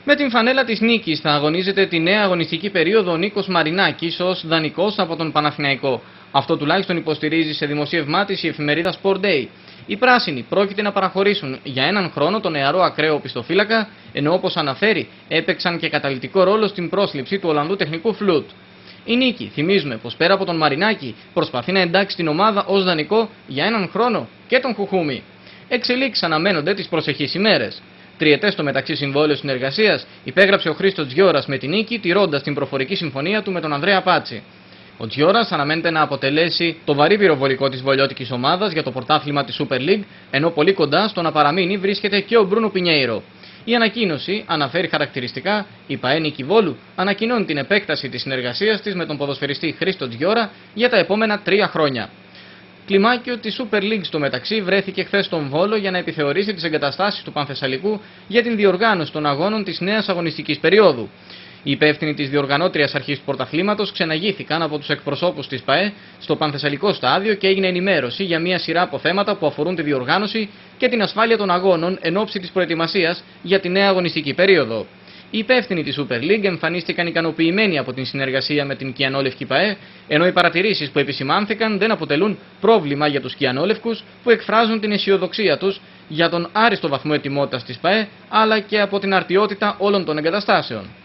Με την φανέλα της νίκης θα αγωνίζεται τη νέα αγωνιστική περίοδο ο Νίκος Μαρινάκης ως δανεικός από τον Παναθηναϊκό. Αυτό τουλάχιστον υποστηρίζει σε δημοσίευμά της η εφημερίδα Sport Day. Οι πράσινοι πρόκειται να παραχωρήσουν για έναν χρόνο τον νεαρό ακραίο οπισθοφύλακα, ενώ όπως αναφέρει έπαιξαν και καταλυτικό ρόλο στην πρόσληψη του Ολλανδού τεχνικού Φλουτ. Η νίκη, θυμίζουμε πως πέρα από τον Μαρινάκη, προσπαθεί να εντάξει την ομάδα ως δανεικό για έναν χρόνο και τον Χουχούμη. Εξελίξεις αναμένονται τις προσεχείς ημέρες. Τριετές στο μεταξύ συμβόλαιο συνεργασίας υπέγραψε ο Χρήστος Τζιώρας με την νίκη, τηρώντας την προφορική συμφωνία του με τον Ανδρέα Πάτσι. Ο Τζιώρας αναμένεται να αποτελέσει το βαρύ πυροβολικό της βολιώτικης ομάδας για το πρωτάθλημα της Super League, ενώ πολύ κοντά στο να παραμείνει βρίσκεται και ο Μπρούνο Πινιέιρο. Η ανακοίνωση αναφέρει χαρακτηριστικά: η ΠΑΕ Νίκη Βόλου ανακοινώνει την επέκταση της συνεργασίας της με τον ποδοσφαιριστή Χρήστο Τζιώρα για τα επόμενα 3 χρόνια. Κλιμάκιο τη Super League στο μεταξύ βρέθηκε χθες στον Βόλο για να επιθεωρήσει τις εγκαταστάσεις του Πανθεσσαλικού για την διοργάνωση των αγώνων της νέας αγωνιστικής περίοδου. Οι υπεύθυνοι της διοργανώτριας αρχής του πρωταθλήματος ξεναγήθηκαν από τους εκπροσώπους της ΠΑΕ στο Πανθεσσαλικό στάδιο και έγινε ενημέρωση για μια σειρά από θέματα που αφορούν τη διοργάνωση και την ασφάλεια των αγώνων εν ώψη της προετοιμασίας για τη νέα αγωνιστική περίοδο. Οι υπεύθυνοι της Super League εμφανίστηκαν ικανοποιημένοι από την συνεργασία με την Κιανόλευκη ΠΑΕ, ενώ οι παρατηρήσεις που επισημάνθηκαν δεν αποτελούν πρόβλημα για τους Κιανόλευκους, που εκφράζουν την αισιοδοξία τους για τον άριστο βαθμό ετοιμότητας της ΠΑΕ, αλλά και από την αρτιότητα όλων των εγκαταστάσεων.